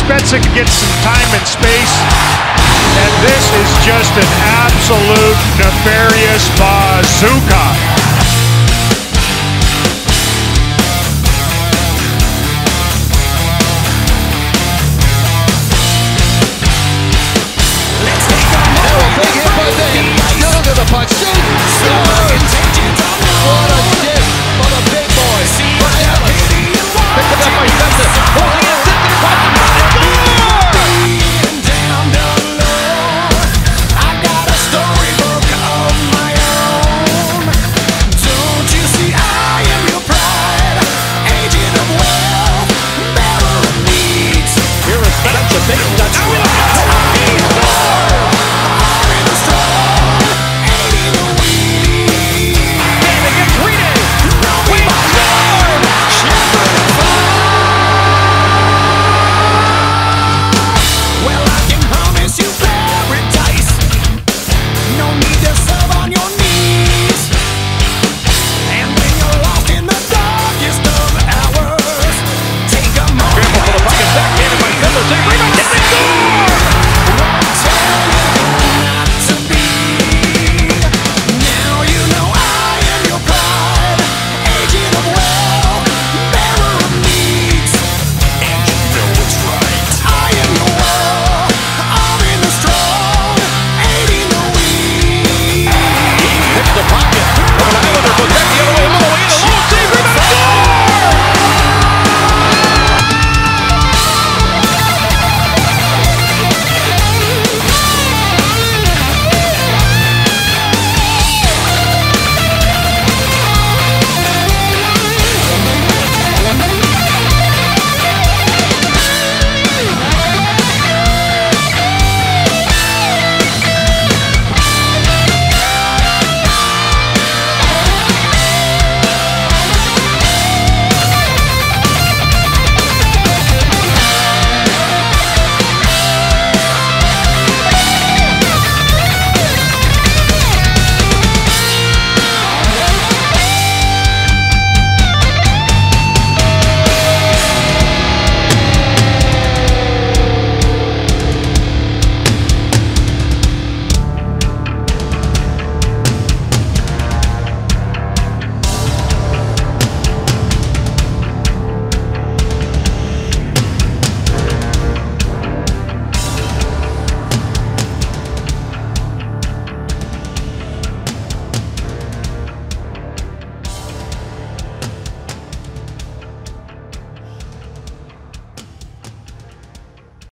Spezza gets some time and space, and this is just an absolute nefarious bazooka. Punch. Shoot! What a shit for the big boys. For Dallas. Picked it up by Spencer. Oh, he is down low. I got a storybook of my own. Don't you see I am your pride? Agent of wealth, bearer of needs. Here is Spencer.